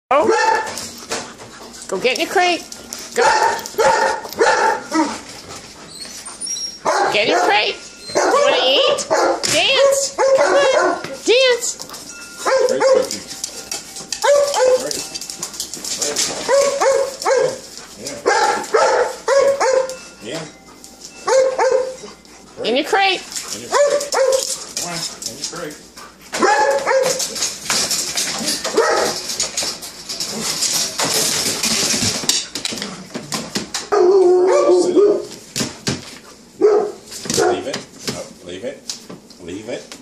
Oh, go get in your crate. Go. Get in your crate. You want to eat? Dance. Come on. Dance. Yeah. In your crate. Come on, in your crate. Leave it. Oh, leave it. Leave it.